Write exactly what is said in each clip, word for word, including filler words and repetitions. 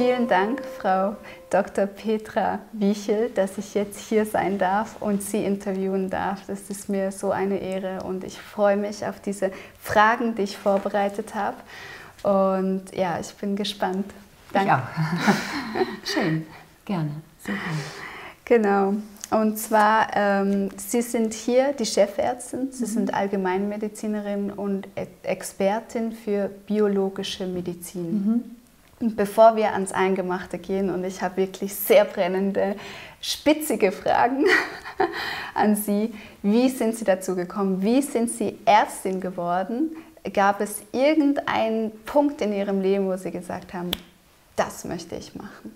Vielen Dank, Frau Doktor Petra Wiechel, dass ich jetzt hier sein darf und Sie interviewen darf. Das ist mir so eine Ehre und ich freue mich auf diese Fragen, die ich vorbereitet habe. Und ja, ich bin gespannt. Danke. Ich auch. Schön, gerne, sehr gerne. Genau. Und zwar, ähm, Sie sind hier die Chefärztin, Sie mhm. sind Allgemeinmedizinerin und Expertin für biologische Medizin. Mhm. Und bevor wir ans Eingemachte gehen, und ich habe wirklich sehr brennende, spitzige Fragen an Sie, wie sind Sie dazu gekommen? Wie sind Sie Ärztin geworden? Gab es irgendeinen Punkt in Ihrem Leben, wo Sie gesagt haben, das möchte ich machen?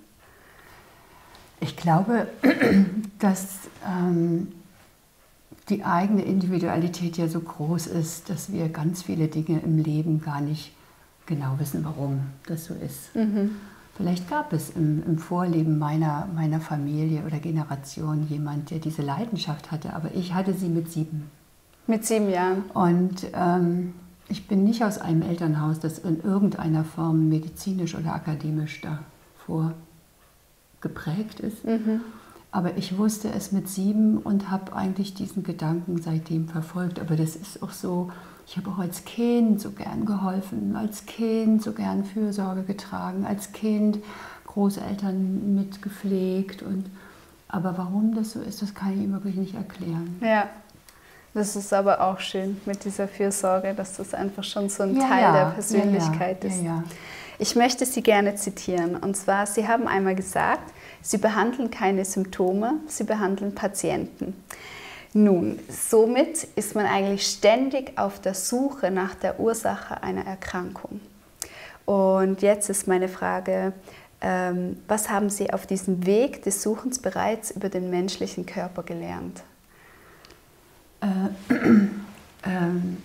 Ich glaube, dass ähm, die eigene Individualität ja so groß ist, dass wir ganz viele Dinge im Leben gar nicht genau wissen, warum das so ist. Mhm. Vielleicht gab es im, im Vorleben meiner, meiner Familie oder Generation jemand, der diese Leidenschaft hatte, aber ich hatte sie mit sieben. Mit sieben Jahren. Und ähm, ich bin nicht aus einem Elternhaus, das in irgendeiner Form medizinisch oder akademisch davor geprägt ist. Mhm. Aber ich wusste es mit sieben und habe eigentlich diesen Gedanken seitdem verfolgt. Aber das ist auch so, ich habe auch als Kind so gern geholfen, als Kind so gern Fürsorge getragen, als Kind Großeltern mitgepflegt. Und, aber warum das so ist, das kann ich ihm wirklich nicht erklären. Ja, das ist aber auch schön mit dieser Fürsorge, dass das einfach schon so ein ja, Teil ja, der Persönlichkeit ja, ja, ist. Ja, ja. Ich möchte Sie gerne zitieren. Und zwar, Sie haben einmal gesagt, Sie behandeln keine Symptome, Sie behandeln Patienten. Nun, somit ist man eigentlich ständig auf der Suche nach der Ursache einer Erkrankung. Und jetzt ist meine Frage, ähm, was haben Sie auf diesem Weg des Suchens bereits über den menschlichen Körper gelernt? Äh, ähm,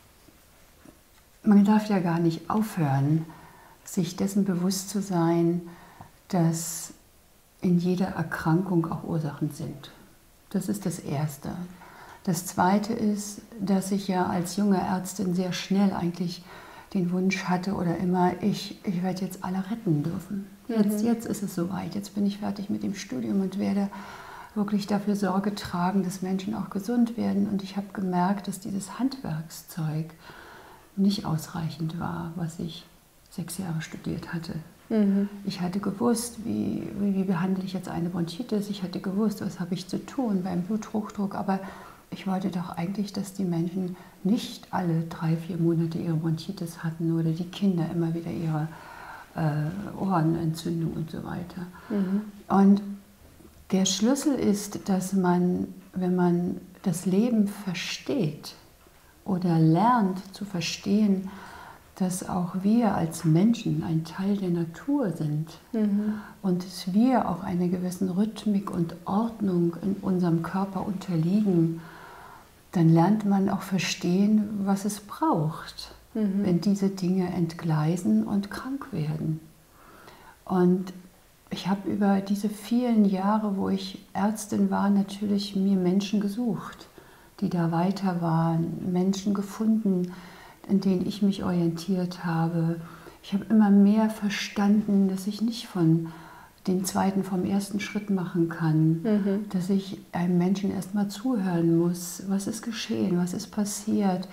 man darf ja gar nicht aufhören, sich dessen bewusst zu sein, dass in jeder Erkrankung auch Ursachen sind. Das ist das Erste. Das Zweite ist, dass ich ja als junge Ärztin sehr schnell eigentlich den Wunsch hatte oder immer, ich, ich werde jetzt alle retten dürfen. Jetzt, mhm. jetzt ist es soweit, jetzt bin ich fertig mit dem Studium und werde wirklich dafür Sorge tragen, dass Menschen auch gesund werden. Und ich habe gemerkt, dass dieses Handwerkszeug nicht ausreichend war, was ich sechs Jahre studiert hatte. Mhm. Ich hatte gewusst, wie, wie, wie behandle ich jetzt eine Bronchitis, ich hatte gewusst, was habe ich zu tun beim Bluthochdruck, aber ich wollte doch eigentlich, dass die Menschen nicht alle drei, vier Monate ihre Bronchitis hatten oder die Kinder immer wieder ihre äh, Ohrenentzündung und so weiter. Mhm. Und der Schlüssel ist, dass man, wenn man das Leben versteht oder lernt zu verstehen, dass auch wir als Menschen ein Teil der Natur sind mhm. und dass wir auch einer gewissen Rhythmik und Ordnung in unserem Körper unterliegen, dann lernt man auch verstehen, was es braucht, mhm. wenn diese Dinge entgleisen und krank werden. Und ich habe über diese vielen Jahre, wo ich Ärztin war, natürlich mir Menschen gesucht, die da weiter waren, Menschen gefunden, in denen ich mich orientiert habe. Ich habe immer mehr verstanden, dass ich nicht von den zweiten vom ersten Schritt machen kann, mhm. dass ich einem Menschen erstmal zuhören muss, was ist geschehen, was ist passiert.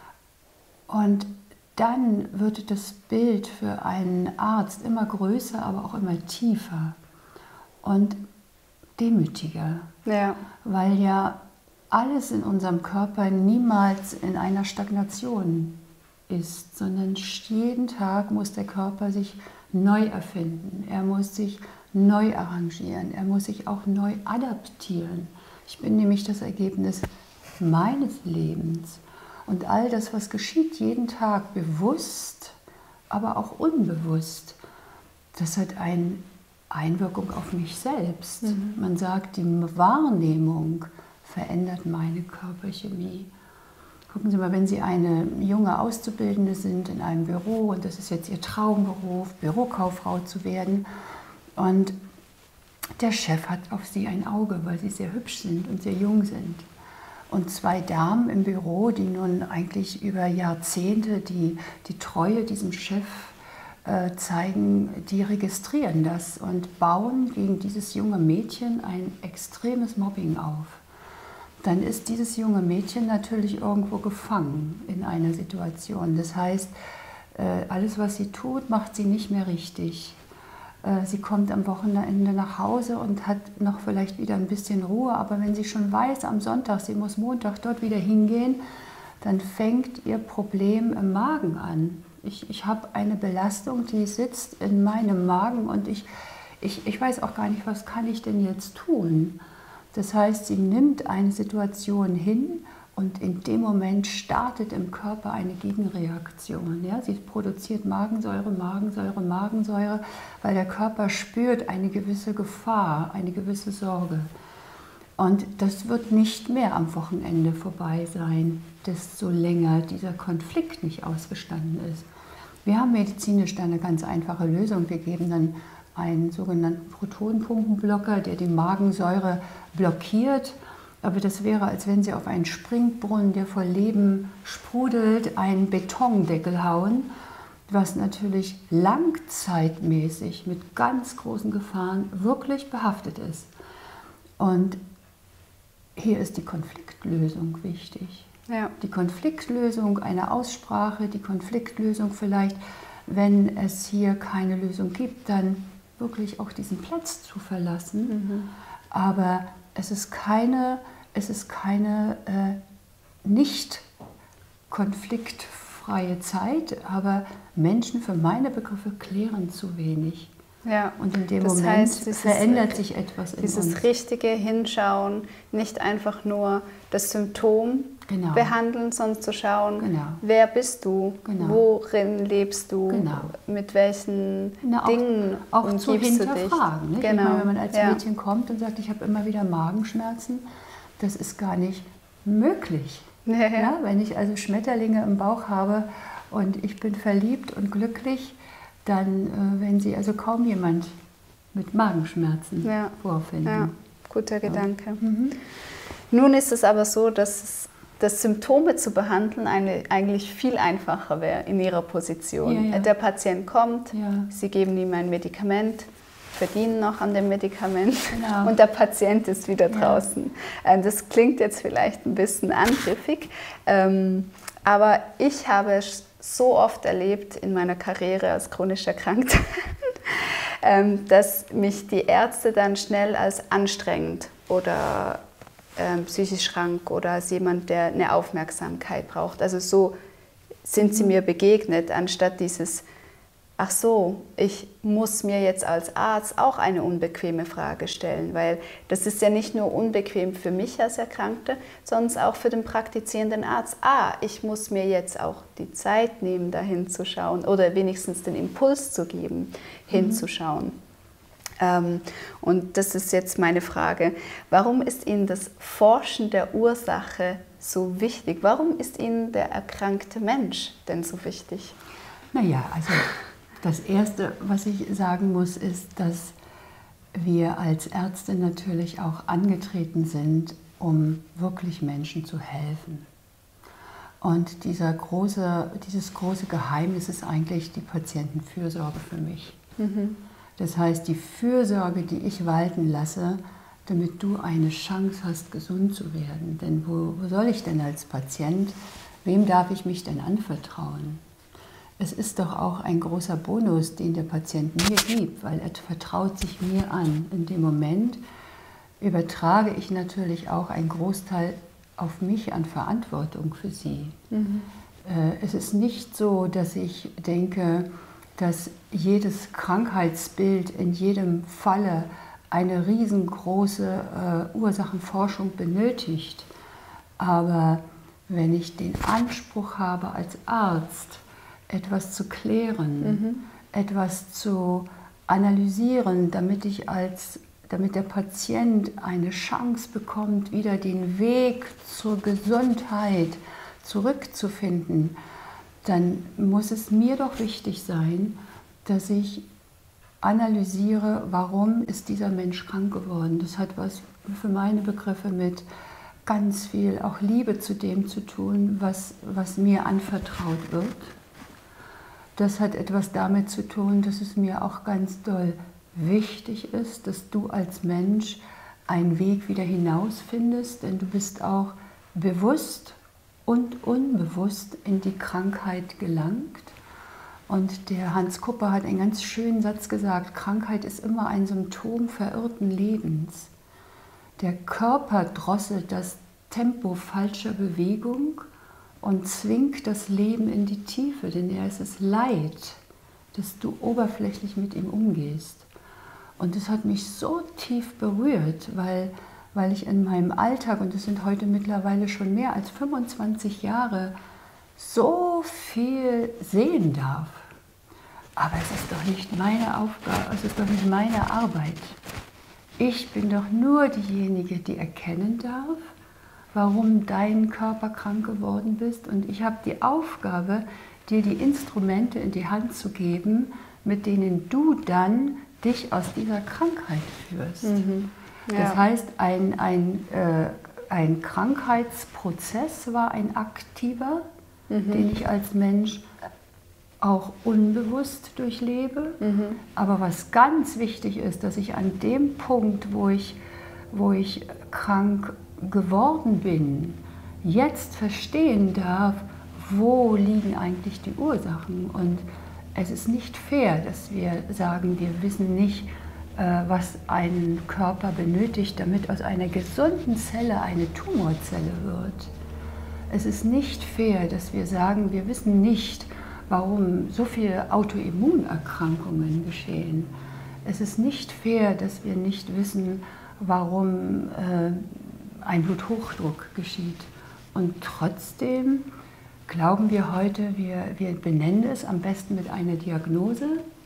Und dann wird das Bild für einen Arzt immer größer, aber auch immer tiefer und demütiger, ja. weil ja alles in unserem Körper niemals in einer Stagnation ist, sondern jeden Tag muss der Körper sich neu erfinden, er muss sich neu arrangieren, er muss sich auch neu adaptieren. Ich bin nämlich das Ergebnis meines Lebens und all das, was geschieht jeden Tag, bewusst, aber auch unbewusst, das hat eine Einwirkung auf mich selbst. Mhm. Man sagt, die Wahrnehmung verändert meine Körperchemie. Gucken Sie mal, wenn Sie eine junge Auszubildende sind in einem Büro und das ist jetzt Ihr Traumberuf, Bürokauffrau zu werden und der Chef hat auf Sie ein Auge, weil Sie sehr hübsch sind und sehr jung sind. Und zwei Damen im Büro, die nun eigentlich über Jahrzehnte die, die Treue diesem Chef äh, zeigen, die registrieren das und bauen gegen dieses junge Mädchen ein extremes Mobbing auf. Dann ist dieses junge Mädchen natürlich irgendwo gefangen in einer Situation. Das heißt, alles, was sie tut, macht sie nicht mehr richtig. Sie kommt am Wochenende nach Hause und hat noch vielleicht wieder ein bisschen Ruhe, aber wenn sie schon weiß, am Sonntag, sie muss Montag dort wieder hingehen, dann fängt ihr Problem im Magen an. Ich, ich habe eine Belastung, die sitzt in meinem Magen und ich, ich, ich weiß auch gar nicht, was kann ich denn jetzt tun? Das heißt, sie nimmt eine Situation hin und in dem Moment startet im Körper eine Gegenreaktion. Ja? Sie produziert Magensäure, Magensäure, Magensäure, weil der Körper spürt eine gewisse Gefahr, eine gewisse Sorge. Und das wird nicht mehr am Wochenende vorbei sein, desto länger dieser Konflikt nicht ausgestanden ist. Wir haben medizinisch da eine ganz einfache Lösung. Wir geben dann einen sogenannten Protonenpumpenblocker, der die Magensäure blockiert. Aber das wäre, als wenn Sie auf einen Springbrunnen, der vor Leben sprudelt, einen Betondeckel hauen, was natürlich langzeitmäßig mit ganz großen Gefahren wirklich behaftet ist. Und hier ist die Konfliktlösung wichtig. Ja. Die Konfliktlösung, eine Aussprache, die Konfliktlösung vielleicht, wenn es hier keine Lösung gibt, dann wirklich auch diesen Platz zu verlassen. Mhm. Aber es ist keine, es ist keine äh, nicht konfliktfreie Zeit, aber Menschen für meine Begriffe klären zu wenig. Ja, und in dem das Moment heißt, dieses, verändert sich etwas in dieses uns. richtige Hinschauen, nicht einfach nur das Symptom genau. behandeln, sondern zu schauen, genau. wer bist du, genau. worin lebst du, genau. mit welchen Na, auch, Dingen auch umgibst zu hinterfragen. du dich. Genau. Ich meine, wenn man als ja. Mädchen kommt und sagt, ich habe immer wieder Magenschmerzen, das ist gar nicht möglich. Ja, ja. Ja, wenn ich also Schmetterlinge im Bauch habe und ich bin verliebt und glücklich, dann, äh, wenn Sie also kaum jemand mit Magenschmerzen ja. vorfinden. Ja, guter Gedanke. Ja. Mhm. Nun ist es aber so, dass, es, dass Symptome zu behandeln eine, eigentlich viel einfacher wäre in Ihrer Position. Ja, ja. Der Patient kommt, ja. Sie geben ihm ein Medikament, verdienen noch an dem Medikament genau. und der Patient ist wieder draußen. Ja. Das klingt jetzt vielleicht ein bisschen angriffig, aber ich habe so oft erlebt in meiner Karriere als chronisch Erkrankter, dass mich die Ärzte dann schnell als anstrengend oder ähm, psychisch krank oder als jemand, der eine Aufmerksamkeit braucht. Also so sind sie mir begegnet, anstatt dieses, ach so, ich muss mir jetzt als Arzt auch eine unbequeme Frage stellen, weil das ist ja nicht nur unbequem für mich als Erkrankte, sondern auch für den praktizierenden Arzt. Ah, ich muss mir jetzt auch die Zeit nehmen, da hinzuschauen oder wenigstens den Impuls zu geben, hinzuschauen. Mhm. Ähm, und das ist jetzt meine Frage, warum ist Ihnen das Forschen der Ursache so wichtig? Warum ist Ihnen der erkrankte Mensch denn so wichtig? Naja, also das Erste, was ich sagen muss, ist, dass wir als Ärzte natürlich auch angetreten sind, um wirklich Menschen zu helfen. Und dieser große, dieses große Geheimnis ist eigentlich die Patientenfürsorge für mich. Mhm. Das heißt, die Fürsorge, die ich walten lasse, damit du eine Chance hast, gesund zu werden. Denn wo, wo soll ich denn als Patient, wem darf ich mich denn anvertrauen? Es ist doch auch ein großer Bonus, den der Patient mir gibt, weil er vertraut sich mir an. In dem Moment übertrage ich natürlich auch einen Großteil auf mich an Verantwortung für sie. Mhm. Es ist nicht so, dass ich denke, dass jedes Krankheitsbild in jedem Falle eine riesengroße äh, Ursachenforschung benötigt. Aber wenn ich den Anspruch habe als Arzt, etwas zu klären, mhm. etwas zu analysieren, damit ich als, damit der Patient eine Chance bekommt, wieder den Weg zur Gesundheit zurückzufinden, dann muss es mir doch wichtig sein, dass ich analysiere, warum ist dieser Mensch krank geworden. Das hat was für meine Begriffe mit ganz viel auch Liebe zu dem zu tun, was, was mir anvertraut wird. das hat etwas damit zu tun, dass es mir auch ganz doll wichtig ist, dass du als Mensch einen Weg wieder hinaus findest, denn du bist auch bewusst und unbewusst in die Krankheit gelangt. Und der Hans Kupper hat einen ganz schönen Satz gesagt: Krankheit ist immer ein Symptom verirrten Lebens. Der Körper drosselt das Tempo falscher Bewegung und zwingt das Leben in die Tiefe, denn er ist es leid, dass du oberflächlich mit ihm umgehst. Und das hat mich so tief berührt, weil, weil ich in meinem Alltag, und das sind heute mittlerweile schon mehr als fünfundzwanzig Jahre, so viel sehen darf. Aber es ist doch nicht meine Aufgabe, es ist doch nicht meine Arbeit. Ich bin doch nur diejenige, die erkennen darf, warum dein Körper krank geworden bist. Und ich habe die Aufgabe, dir die Instrumente in die Hand zu geben, mit denen du dann dich aus dieser Krankheit führst. Mhm. Ja. Das heißt, ein, ein, äh, ein Krankheitsprozess war ein aktiver, mhm. den ich als Mensch auch unbewusst durchlebe. Mhm. Aber was ganz wichtig ist, dass ich an dem Punkt, wo ich, wo ich krank geworden bin, jetzt verstehen darf, wo liegen eigentlich die Ursachen. Und es ist nicht fair, dass wir sagen, wir wissen nicht, was ein Körper benötigt, damit aus einer gesunden Zelle eine Tumorzelle wird. Es ist nicht fair, dass wir sagen, wir wissen nicht, warum so viele Autoimmunerkrankungen geschehen. Es ist nicht fair, dass wir nicht wissen, warum äh, ein Bluthochdruck geschieht. Und trotzdem glauben wir heute, wir, wir benennen es am besten mit einer Diagnose.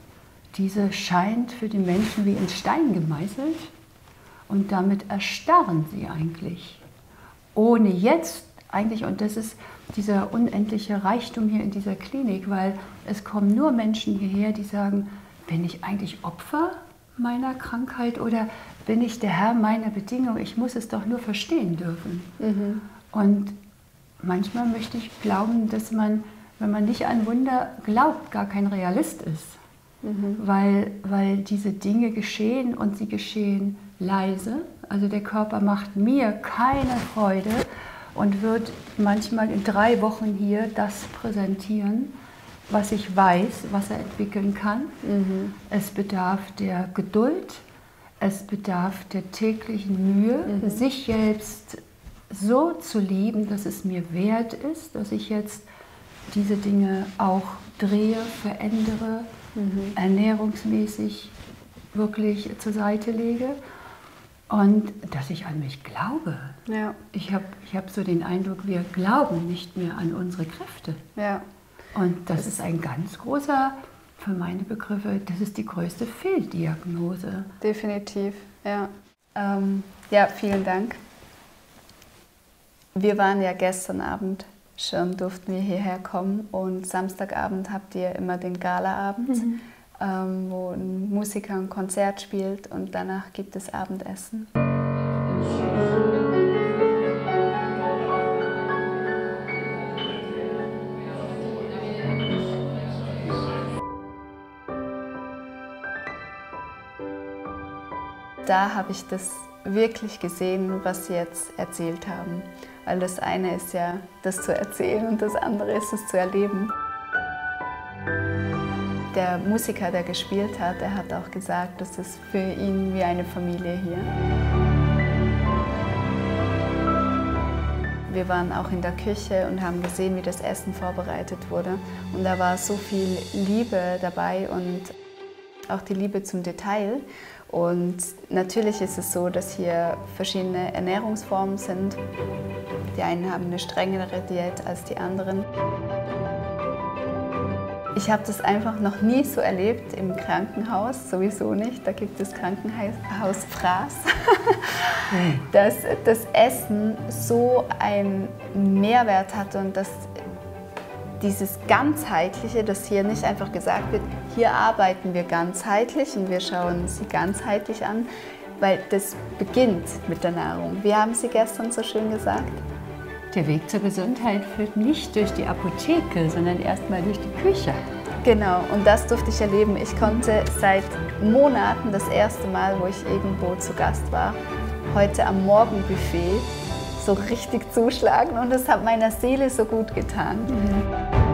Diese scheint für die Menschen wie in Stein gemeißelt und damit erstarren sie eigentlich. Ohne jetzt eigentlich, und das ist dieser unendliche Reichtum hier in dieser Klinik, weil es kommen nur Menschen hierher, die sagen, bin ich eigentlich Opfer meiner Krankheit oder bin ich der Herr meiner Bedingungen? Ich muss es doch nur verstehen dürfen. Mhm. Und manchmal möchte ich glauben, dass man, wenn man nicht an Wunder glaubt, gar kein Realist ist. Mhm. Weil, weil diese Dinge geschehen und sie geschehen leise. Also der Körper macht mir keine Freude und wird manchmal in drei Wochen hier das präsentieren, was ich weiß, was er entwickeln kann. Mhm. Es bedarf der Geduld, es bedarf der täglichen Mühe, mhm. sich selbst so zu lieben, dass es mir wert ist, dass ich jetzt diese Dinge auch drehe, verändere, mhm. ernährungsmäßig wirklich zur Seite lege. Und dass ich an mich glaube. Ja. Ich habe ich hab so den Eindruck, wir glauben nicht mehr an unsere Kräfte. Ja. Und das, das ist ein ganz großer, für meine Begriffe, das ist die größte Fehldiagnose. Definitiv, ja. Ähm, ja, vielen Dank. Wir waren ja gestern Abend schon, durften wir hierher kommen und Samstagabend habt ihr immer den Galaabend. Mhm. Ähm, wo ein Musiker ein Konzert spielt und danach gibt es Abendessen. Da habe ich das wirklich gesehen, was Sie jetzt erzählt haben. Weil das eine ist ja, das zu erzählen und das andere ist es zu erleben. Der Musiker, der gespielt hat, der hat auch gesagt, das ist für ihn wie eine Familie hier. Wir waren auch in der Küche und haben gesehen, wie das Essen vorbereitet wurde. Und da war so viel Liebe dabei und auch die Liebe zum Detail. Und natürlich ist es so, dass hier verschiedene Ernährungsformen sind. Die einen haben eine strengere Diät als die anderen. Ich habe das einfach noch nie so erlebt im Krankenhaus, sowieso nicht. Da gibt es Krankenhausfraß, dass das Essen so einen Mehrwert hat und dass dieses Ganzheitliche, dass hier nicht einfach gesagt wird, hier arbeiten wir ganzheitlich und wir schauen sie ganzheitlich an, weil das beginnt mit der Nahrung. Wie haben Sie gestern so schön gesagt? Der Weg zur Gesundheit führt nicht durch die Apotheke, sondern erstmal durch die Küche. Genau, und das durfte ich erleben. Ich konnte seit Monaten das erste Mal, wo ich irgendwo zu Gast war, heute am Morgenbuffet so richtig zuschlagen und es hat meiner Seele so gut getan. Mhm.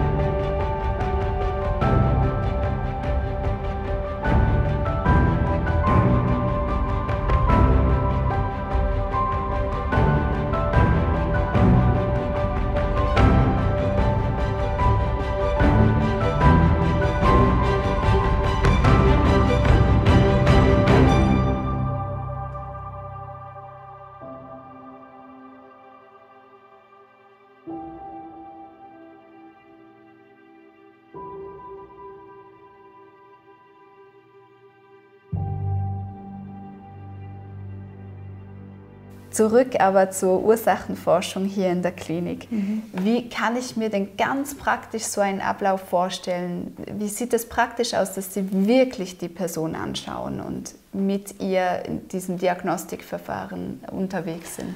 Zurück aber zur Ursachenforschung hier in der Klinik. Mhm. Wie kann ich mir denn ganz praktisch so einen Ablauf vorstellen? Wie sieht es praktisch aus, dass Sie wirklich die Person anschauen und mit ihr in diesem Diagnostikverfahren unterwegs sind?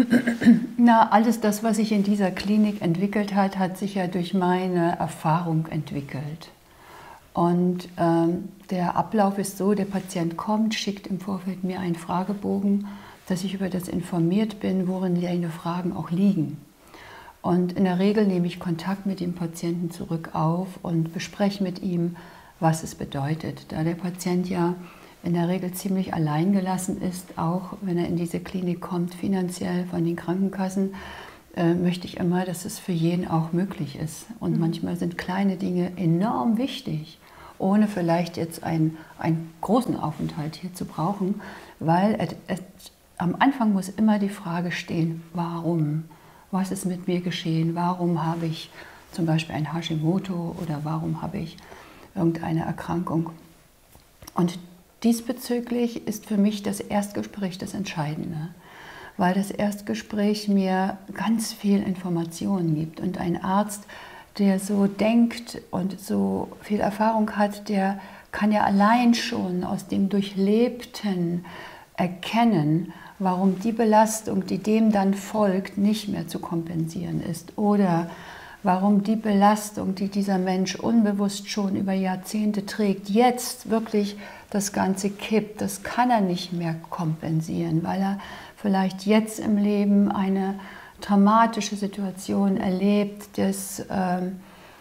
Na, alles das, was sich in dieser Klinik entwickelt hat, hat sich ja durch meine Erfahrung entwickelt. Und ähm, der Ablauf ist so, der Patient kommt, schickt im Vorfeld mir einen Fragebogen, dass ich über das informiert bin, worin seine Fragen auch liegen. Und in der Regel nehme ich Kontakt mit dem Patienten zurück auf und bespreche mit ihm, was es bedeutet. Da der Patient ja in der Regel ziemlich alleingelassen ist, auch wenn er in diese Klinik kommt, finanziell von den Krankenkassen, äh, möchte ich immer, dass es für jeden auch möglich ist. Und mhm. manchmal sind kleine Dinge enorm wichtig, ohne vielleicht jetzt einen, einen großen Aufenthalt hier zu brauchen, weil es, es am Anfang muss immer die Frage stehen, warum? Was ist mit mir geschehen? Warum habe ich zum Beispiel ein Hashimoto oder warum habe ich irgendeine Erkrankung? Und diesbezüglich ist für mich das Erstgespräch das Entscheidende, weil das Erstgespräch mir ganz viel Informationen gibt. Und ein Arzt, der so denkt und so viel Erfahrung hat, der kann ja allein schon aus dem Durchlebten erkennen, warum die Belastung, die dem dann folgt, nicht mehr zu kompensieren ist oder warum die Belastung, die dieser Mensch unbewusst schon über Jahrzehnte trägt, jetzt wirklich das Ganze kippt. Das kann er nicht mehr kompensieren, weil er vielleicht jetzt im Leben eine dramatische Situation erlebt, des, ähm,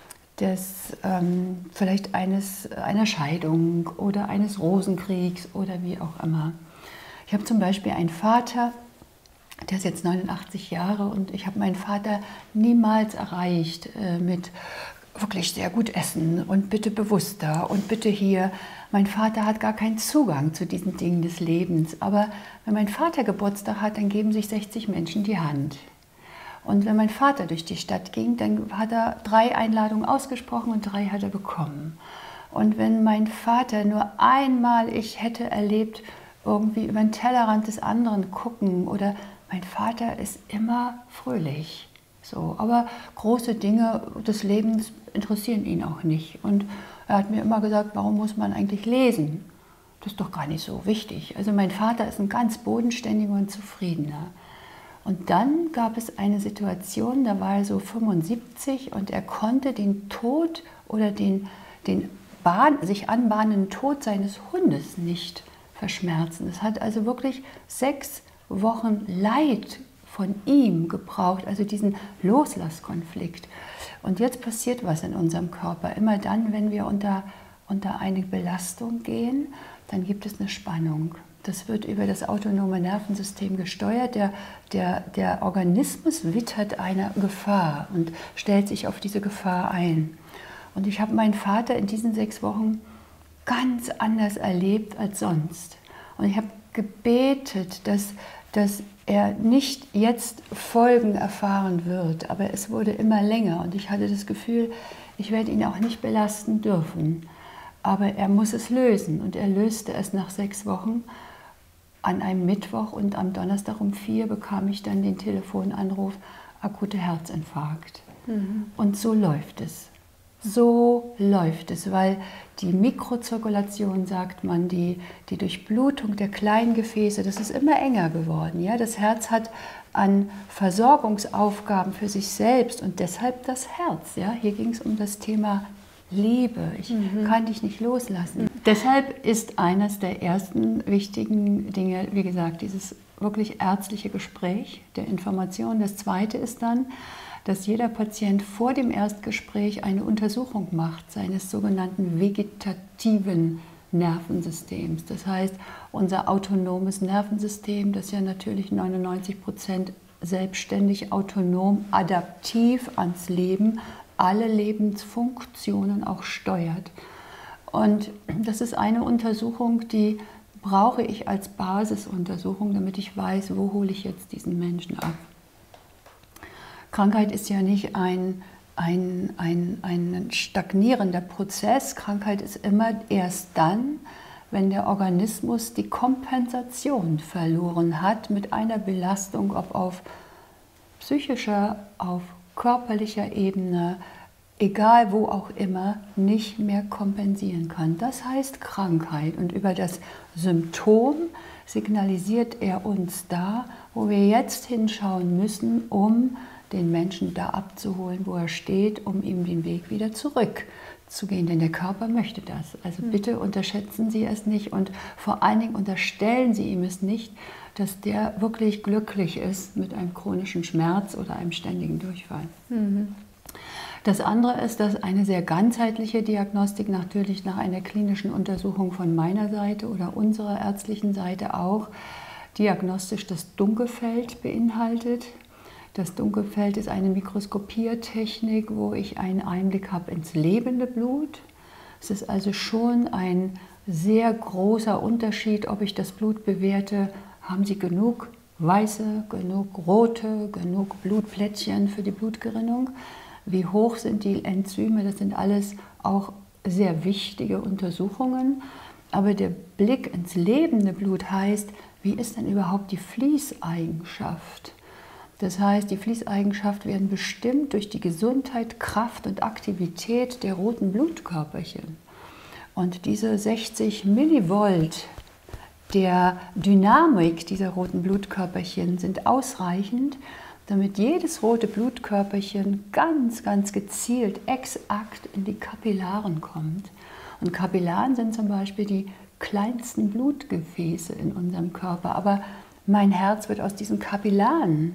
des ähm, vielleicht eines, einer Scheidung oder eines Rosenkriegs oder wie auch immer. Ich habe zum Beispiel einen Vater, der ist jetzt neunundachtzig Jahre und ich habe meinen Vater niemals erreicht äh, mit wirklich sehr gut essen und bitte bewusster und bitte hier. Mein Vater hat gar keinen Zugang zu diesen Dingen des Lebens. Aber wenn mein Vater Geburtstag hat, dann geben sich sechzig Menschen die Hand. Und wenn mein Vater durch die Stadt ging, dann hat er drei Einladungen ausgesprochen und drei hat er bekommen. Und wenn mein Vater nur einmal, ich hätte erlebt, irgendwie über den Tellerrand des anderen gucken oder mein Vater ist immer fröhlich. So, aber große Dinge des Lebens interessieren ihn auch nicht. Und er hat mir immer gesagt, warum muss man eigentlich lesen? Das ist doch gar nicht so wichtig. Also mein Vater ist ein ganz bodenständiger und zufriedener. Und dann gab es eine Situation, da war er so fünfundsiebzig und er konnte den Tod oder den, den Bahn, sich anbahnenden Tod seines Hundes nicht verschmerzen. Es hat also wirklich sechs Wochen Leid von ihm gebraucht, also diesen Loslasskonflikt. Und jetzt passiert was in unserem Körper. Immer dann, wenn wir unter, unter eine Belastung gehen, dann gibt es eine Spannung. Das wird über das autonome Nervensystem gesteuert. Der, der, der Organismus wittert einer Gefahr und stellt sich auf diese Gefahr ein. Und ich habe meinen Vater in diesen sechs Wochen ganz anders erlebt als sonst. Und ich habe gebetet, dass, dass er nicht jetzt Folgen erfahren wird, aber es wurde immer länger und ich hatte das Gefühl, ich werde ihn auch nicht belasten dürfen. Aber er muss es lösen und er löste es nach sechs Wochen an einem Mittwoch und am Donnerstag um vier bekam ich dann den Telefonanruf, akuter Herzinfarkt. Mhm. Und so läuft es. So läuft es, weil die Mikrozirkulation, sagt man, die, die Durchblutung der kleinen Gefäße, das ist immer enger geworden. Ja? Das Herz hat an Versorgungsaufgaben für sich selbst und deshalb das Herz. Ja? Hier ging es um das Thema liebe, ich mhm. kann dich nicht loslassen. Mhm. Deshalb ist eines der ersten wichtigen Dinge, wie gesagt, dieses wirklich ärztliche Gespräch der Information. Das zweite ist dann, dass jeder Patient vor dem Erstgespräch eine Untersuchung macht seines sogenannten vegetativen Nervensystems. Das heißt, unser autonomes Nervensystem, das ja natürlich neunundneunzig Prozent selbstständig, autonom, adaptiv ans Leben, alle Lebensfunktionen auch steuert. Und das ist eine Untersuchung, die brauche ich als Basisuntersuchung, damit ich weiß, wo hole ich jetzt diesen Menschen ab. Krankheit ist ja nicht ein, ein, ein, ein stagnierender Prozess. Krankheit ist immer erst dann, wenn der Organismus die Kompensation verloren hat mit einer Belastung, ob auf psychischer, auf körperlicher Ebene, egal wo auch immer, nicht mehr kompensieren kann. Das heißt Krankheit. Und über das Symptom signalisiert er uns da, wo wir jetzt hinschauen müssen, um den Menschen da abzuholen, wo er steht, um ihm den Weg wieder zurückzugehen. Denn der Körper möchte das. Also bitte unterschätzen Sie es nicht und vor allen Dingen unterstellen Sie ihm es nicht, dass der wirklich glücklich ist mit einem chronischen Schmerz oder einem ständigen Durchfall. Mhm. Das andere ist, dass eine sehr ganzheitliche Diagnostik natürlich nach einer klinischen Untersuchung von meiner Seite oder unserer ärztlichen Seite auch diagnostisch das Dunkelfeld beinhaltet. Das Dunkelfeld ist eine Mikroskopiertechnik, wo ich einen Einblick habe ins lebende Blut. Es ist also schon ein sehr großer Unterschied, ob ich das Blut bewerte, haben Sie genug weiße, genug rote, genug Blutplättchen für die Blutgerinnung. Wie hoch sind die Enzyme? Das sind alles auch sehr wichtige Untersuchungen. Aber der Blick ins lebende Blut heißt, wie ist denn überhaupt die Fließeigenschaft? Das heißt, die Fließeigenschaften werden bestimmt durch die Gesundheit, Kraft und Aktivität der roten Blutkörperchen. Und diese sechzig Millivolt der Dynamik dieser roten Blutkörperchen sind ausreichend, damit jedes rote Blutkörperchen ganz, ganz gezielt, exakt in die Kapillaren kommt. Und Kapillaren sind zum Beispiel die kleinsten Blutgefäße in unserem Körper. Aber mein Herz wird aus diesen Kapillaren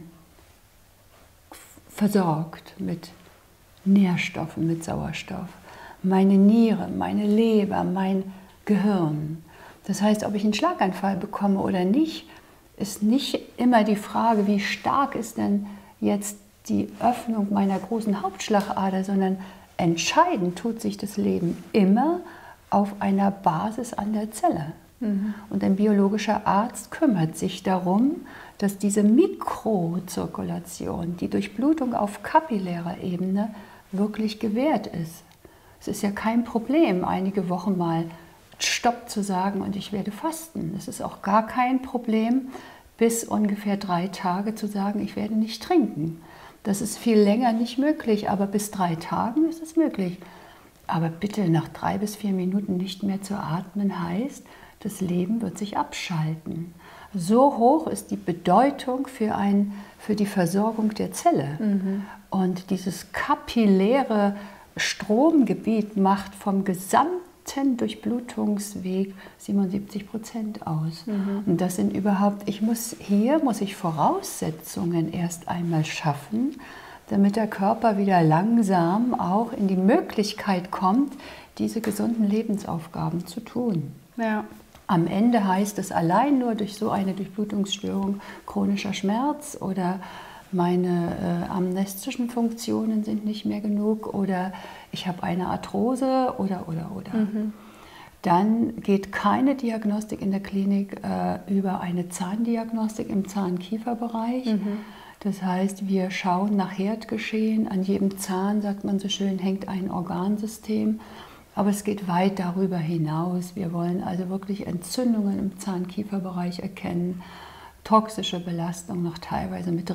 versorgt mit Nährstoffen, mit Sauerstoff. Meine Niere, meine Leber, mein Gehirn. Das heißt, ob ich einen Schlaganfall bekomme oder nicht, ist nicht immer die Frage, wie stark ist denn jetzt die Öffnung meiner großen Hauptschlagader, sondern entscheidend tut sich das Leben immer auf einer Basis an der Zelle. Mhm. Und ein biologischer Arzt kümmert sich darum, dass diese Mikrozirkulation, die Durchblutung auf kapillärer Ebene wirklich gewährt ist. Es ist ja kein Problem, einige Wochen mal Stopp zu sagen und ich werde fasten. Es ist auch gar kein Problem, bis ungefähr drei Tage zu sagen, ich werde nicht trinken. Das ist viel länger nicht möglich, aber bis drei Tagen ist es möglich. Aber bitte nach drei bis vier Minuten nicht mehr zu atmen heißt, das Leben wird sich abschalten. So hoch ist die Bedeutung für, ein, für die Versorgung der Zelle. Mhm. Und dieses kapilläre Stromgebiet macht vom gesamten Durchblutungsweg siebenundsiebzig Prozent aus. Mhm. Und das sind überhaupt, ich muss, hier muss ich Voraussetzungen erst einmal schaffen, damit der Körper wieder langsam auch in die Möglichkeit kommt, diese gesunden Lebensaufgaben zu tun. Ja. Am Ende heißt es allein nur durch so eine Durchblutungsstörung chronischer Schmerz oder meine äh, amnestischen Funktionen sind nicht mehr genug oder ich habe eine Arthrose oder, oder, oder. Mhm. Dann geht keine Diagnostik in der Klinik äh, über eine Zahndiagnostik im Zahn-Kiefer-Bereich. Mhm. Das heißt, wir schauen nach Herdgeschehen. An jedem Zahn, sagt man so schön, hängt ein Organsystem. Aber es geht weit darüber hinaus. Wir wollen also wirklich Entzündungen im Zahn-Kiefer-Bereich erkennen, toxische Belastung noch teilweise mit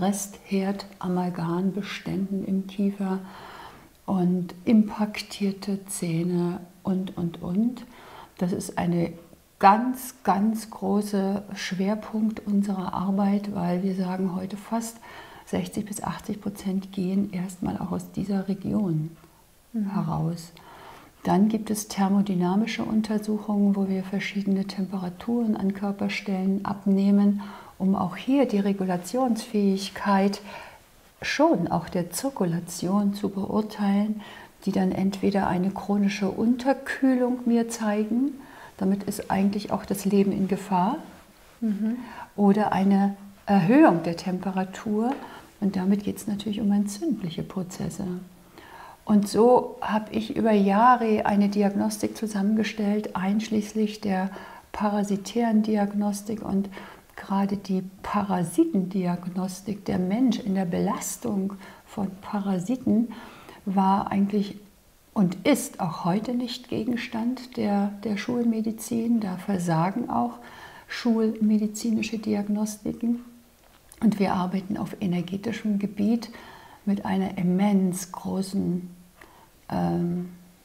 Restherd-Amalgambeständen im Kiefer und impaktierte Zähne und, und, und. Das ist eine ganz, ganz große Schwerpunkt unserer Arbeit, weil wir sagen heute fast sechzig bis achtzig Prozent gehen erstmal auch aus dieser Region mhm. heraus. Dann gibt es thermodynamische Untersuchungen, wo wir verschiedene Temperaturen an Körperstellen abnehmen, um auch hier die Regulationsfähigkeit schon auch der Zirkulation zu beurteilen, die dann entweder eine chronische Unterkühlung mir zeigen, damit ist eigentlich auch das Leben in Gefahr, mhm. oder eine Erhöhung der Temperatur, und damit geht es natürlich um entzündliche Prozesse. Und so habe ich über Jahre eine Diagnostik zusammengestellt, einschließlich der parasitären Diagnostik und gerade die Parasitendiagnostik. Der Mensch in der Belastung von Parasiten war eigentlich und ist auch heute nicht Gegenstand der, der Schulmedizin. Da versagen auch schulmedizinische Diagnostiken. Und wir arbeiten auf energetischem Gebiet mit einer immens großen, ähm,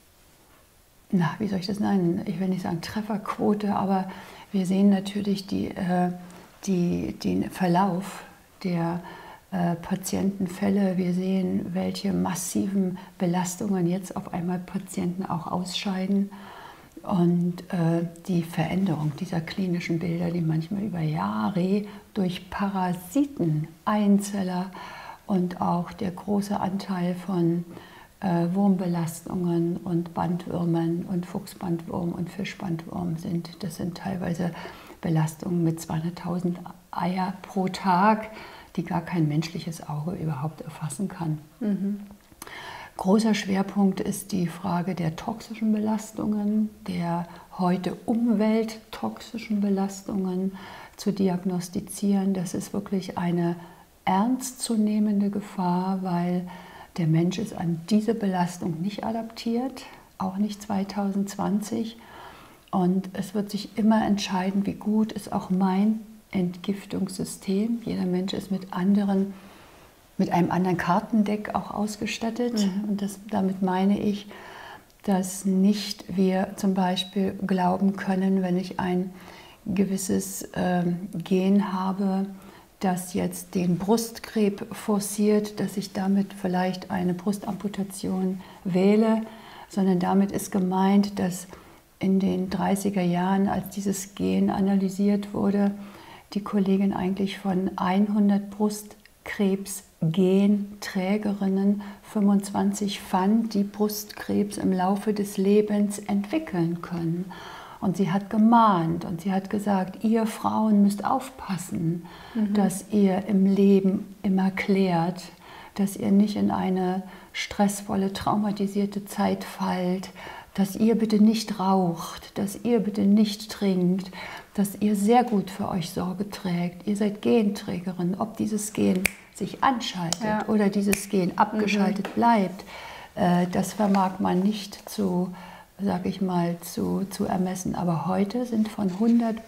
na, wie soll ich das nennen? Ich will nicht sagen Trefferquote, aber wir sehen natürlich die, äh, die, den Verlauf der äh, Patientenfälle. Wir sehen, welche massiven Belastungen jetzt auf einmal Patienten auch ausscheiden. Und äh, die Veränderung dieser klinischen Bilder, die manchmal über Jahre durch Parasiten, Einzeller und auch der große Anteil von äh, Wurmbelastungen und Bandwürmern und Fuchsbandwurm und Fischbandwurm sind. Das sind teilweise Belastungen mit zweihunderttausend Eier pro Tag, die gar kein menschliches Auge überhaupt erfassen kann. Mhm. Großer Schwerpunkt ist die Frage der toxischen Belastungen, der heute umwelttoxischen Belastungen zu diagnostizieren. Das ist wirklich eine ernstzunehmende Gefahr, weil der Mensch ist an diese Belastung nicht adaptiert, auch nicht zweitausendzwanzig. Und es wird sich immer entscheiden, wie gut ist auch mein Entgiftungssystem. Jeder Mensch ist mit anderen mit einem anderen Kartendeck auch ausgestattet. Mhm. Und das, damit meine ich, dass nicht wir zum Beispiel glauben können, wenn ich ein gewisses ähm, Gen habe, das jetzt den Brustkrebs forciert, dass ich damit vielleicht eine Brustamputation wähle, sondern damit ist gemeint, dass in den dreißiger Jahren, als dieses Gen analysiert wurde, die Kollegin eigentlich von hundert Brustkrebs-Genträgerinnen fünfundzwanzig fand, die Brustkrebs im Laufe des Lebens entwickeln können. Und sie hat gemahnt und sie hat gesagt, ihr Frauen müsst aufpassen, mhm. dass ihr im Leben immer klärt, dass ihr nicht in eine stressvolle, traumatisierte Zeit fallt, dass ihr bitte nicht raucht, dass ihr bitte nicht trinkt, dass ihr sehr gut für euch Sorge trägt. Ihr seid Genträgerin, ob dieses Gen sich anschaltet ja. oder dieses Gen abgeschaltet mhm. bleibt, äh, das vermag man nicht zu, sag ich mal, zu, zu ermessen. Aber heute sind von hundert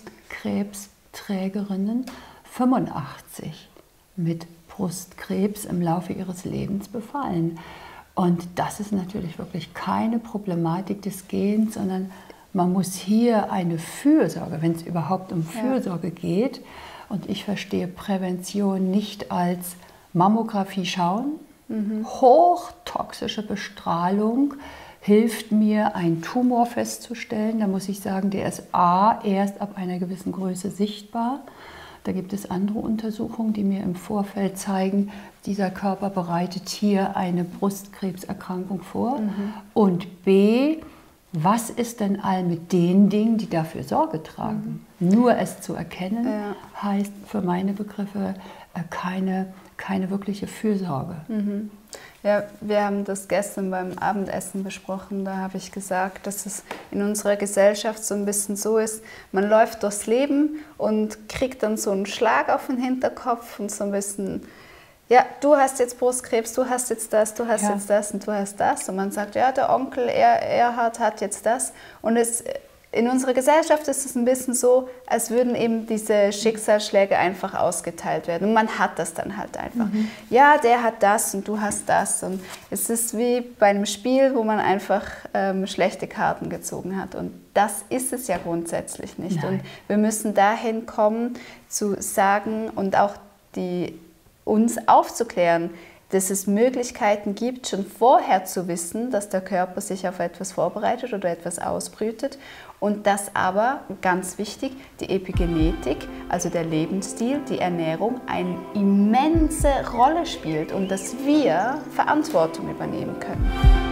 Brustkrebsträgerinnen fünfundachtzig mit Brustkrebs im Laufe ihres Lebens befallen. Und das ist natürlich wirklich keine Problematik des Gens, sondern man muss hier eine Fürsorge, wenn es überhaupt um Fürsorge ja. geht, und ich verstehe Prävention nicht als Mammographie schauen, mhm. hochtoxische Bestrahlung hilft mir, einen Tumor festzustellen. Da muss ich sagen, der ist A, erst ab einer gewissen Größe sichtbar. Da gibt es andere Untersuchungen, die mir im Vorfeld zeigen, dieser Körper bereitet hier eine Brustkrebserkrankung vor. Mhm. Und B, was ist denn all mit den Dingen, die dafür Sorge tragen? Mhm. Nur es zu erkennen, ja. heißt für meine Begriffe keine, keine wirkliche Fürsorge. Mhm. Ja, wir haben das gestern beim Abendessen besprochen. Da habe ich gesagt, dass es in unserer Gesellschaft so ein bisschen so ist, man läuft durchs Leben und kriegt dann so einen Schlag auf den Hinterkopf und so ein bisschen, ja, du hast jetzt Brustkrebs, du hast jetzt das, du hast ja. jetzt das und du hast das. Und man sagt, ja, der Onkel er, Erhard hat jetzt das. Und es, in unserer Gesellschaft ist es ein bisschen so, als würden eben diese Schicksalsschläge einfach ausgeteilt werden. Und man hat das dann halt einfach. Mhm. Ja, der hat das und du hast das. Und es ist wie bei einem Spiel, wo man einfach ähm, schlechte Karten gezogen hat. Und das ist es ja grundsätzlich nicht. Nein. Und wir müssen dahin kommen, zu sagen und auch die uns aufzuklären, dass es Möglichkeiten gibt, schon vorher zu wissen, dass der Körper sich auf etwas vorbereitet oder etwas ausbrütet und dass aber, ganz wichtig, die Epigenetik, also der Lebensstil, die Ernährung, eine immense Rolle spielt und dass wir Verantwortung übernehmen können.